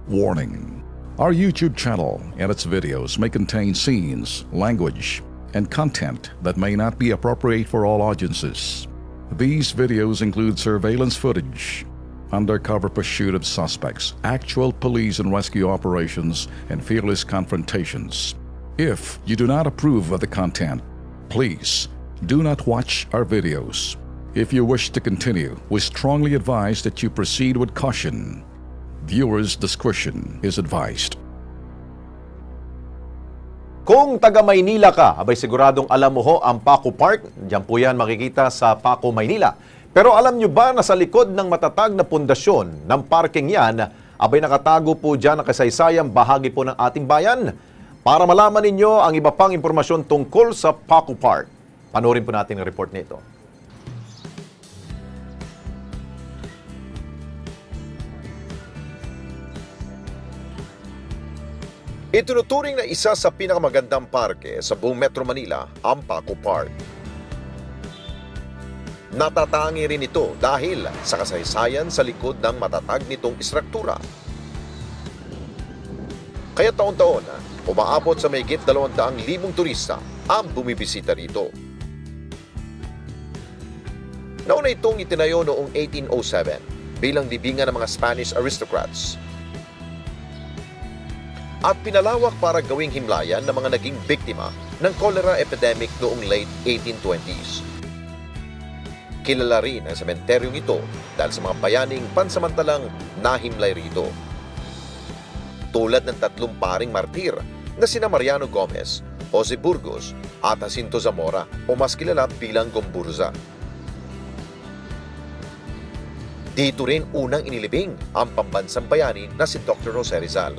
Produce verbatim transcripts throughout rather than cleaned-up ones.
Warning: our YouTube channel and its videos may contain scenes, language, and content that may not be appropriate for all audiences. These videos include surveillance footage, undercover pursuit of suspects, actual police and rescue operations, and fearless confrontations. If you do not approve of the content, please do not watch our videos. If you wish to continue, we strongly advise that you proceed with caution. Viewers' discretion is advised. Kung taga Maynila ka, abay siguradong alam mo ho ang PACO Park. Diyan po yan makikita sa PACO, Maynila. Pero alam nyo ba na sa likod ng matatag na pundasyon ng parking yan, abay nakatago po dyan ang kasaysayang bahagi po ng ating bayan? Para malaman ninyo ang iba pang impormasyon tungkol sa PACO Park, panoorin po natin ang report nito. Itunuturing na isa sa pinakamagandang parke sa buong Metro Manila ang PACO Park. Natatangi rin ito dahil sa kasaysayan sa likod ng matatag nitong istruktura. Kaya taon-taon, umaabot sa mahigit dalawang daang libong turista ang bumibisita rito. Nauna itong itinayo noong eighteen oh seven bilang libingan ng mga Spanish aristocrats at pinalawak para gawing himlayan ng mga naging biktima ng cholera epidemic noong late eighteen twenties. Kilala rin ang sementeryong ito dahil sa mga bayaning pansamantalang nahimlay rito. Tulad ng tatlong paring martir na sina Mariano Gomez, Jose Burgos at Jacinto Zamora o mas kilala bilang Gomburza. Dito rin unang inilibing ang pambansang bayani na si Doctor Jose Rizal.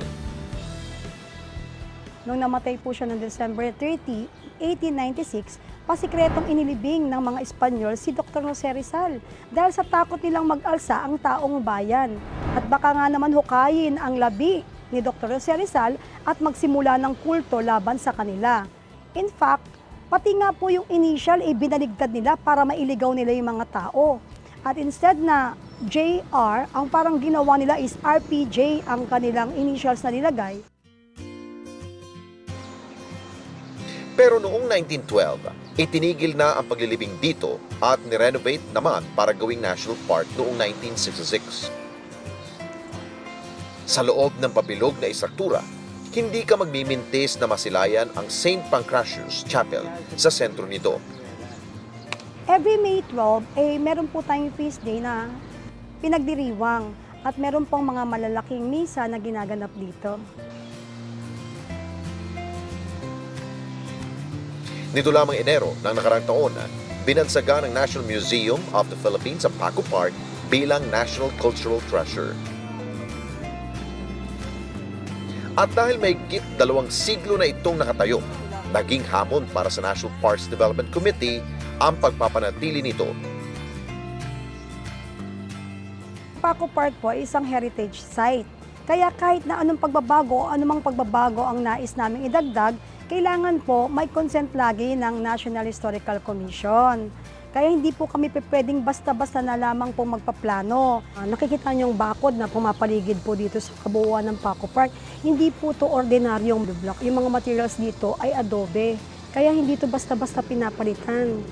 Nung namatay po siya noong December thirtieth, eighteen ninety-six, pasikretong inilibing ng mga Espanyol si Doctor Jose Rizal dahil sa takot nilang mag-alsa ang taong bayan. At baka nga naman hukayin ang labi ni Doctor Jose Rizal at magsimula ng kulto laban sa kanila. In fact, pati nga po yung initial ay binaligtad nila para mailigaw nila yung mga tao. At instead na J R, ang parang ginawa nila is R P J ang kanilang initials na nilagay. Pero noong nineteen twelve, itinigil na ang paglilibing dito at nirenovate naman para gawing national park noong nineteen sixty-six. Sa loob ng pabilog na istruktura, hindi ka magmimintis na masilayan ang Saint Pancratius Chapel sa sentro nito. Every May twelfth, eh, meron po tayong feast day na pinagdiriwang at meron pong mga malalaking misa na ginaganap dito. Nito lamang Enero ng nakarang taon, binansagan ng National Museum of the Philippines sa PACO Park bilang National Cultural Treasure. At dahil may git dalawang siglo na itong nakatayo, naging hamon para sa National Parks Development Committee ang pagpapanatili nito. PACO Park po ay isang heritage site. Kaya kahit na anong pagbabago o anumang pagbabago ang nais naming idagdag, kailangan po may consent lagi ng National Historical Commission. Kaya hindi po kami pwedeng basta-basta na lamang po magpaplano. Uh, nakikita niyo yung bakod na pumapaligid po dito sa kabuuan ng PACO Park. Hindi po to ordinaryong block. Yung mga materials dito ay adobe. Kaya hindi to basta-basta pinapalitan.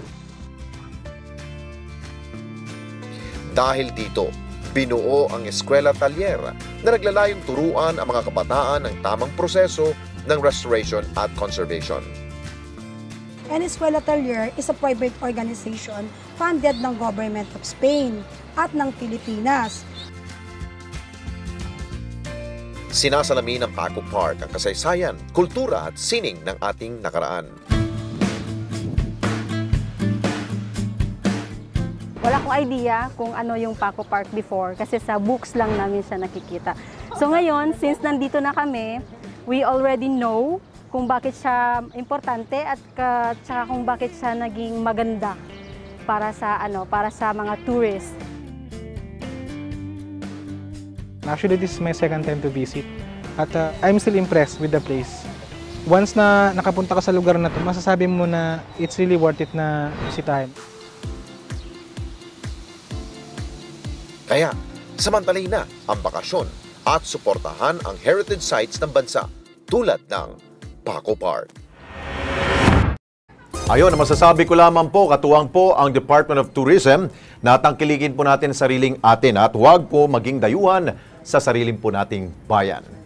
Dahil dito, binuo ang Eskwela Talyer na naglalayong turuan ang mga kabataan ng tamang proseso ng restoration at conservation. An Eskwela Talyer is a private organization funded ng Government of Spain at ng Pilipinas. Sinasalamin ng PACO Park ang kasaysayan, kultura at sining ng ating nakaraan. Wala akong idea kung ano yung PACO Park before kasi sa books lang namin siya nakikita. So ngayon, since nandito na kami, we already know kung bakit siya importante at uh, tsaka kung bakit siya naging maganda para sa ano, para sa mga tourists. Actually, this is my second time to visit at uh, I'm still impressed with the place. Once na nakapunta ka sa lugar na to, masasabi mo na it's really worth it na bisitahin. Kaya, samantalay na ang bakasyon at suportahan ang heritage sites ng bansa tulad ng PACO Park. Ayon, masasabi ko lamang po, katuwang po ang Department of Tourism na tangkilikin po natin sariling atin at huwag po maging dayuhan sa sariling po nating bayan.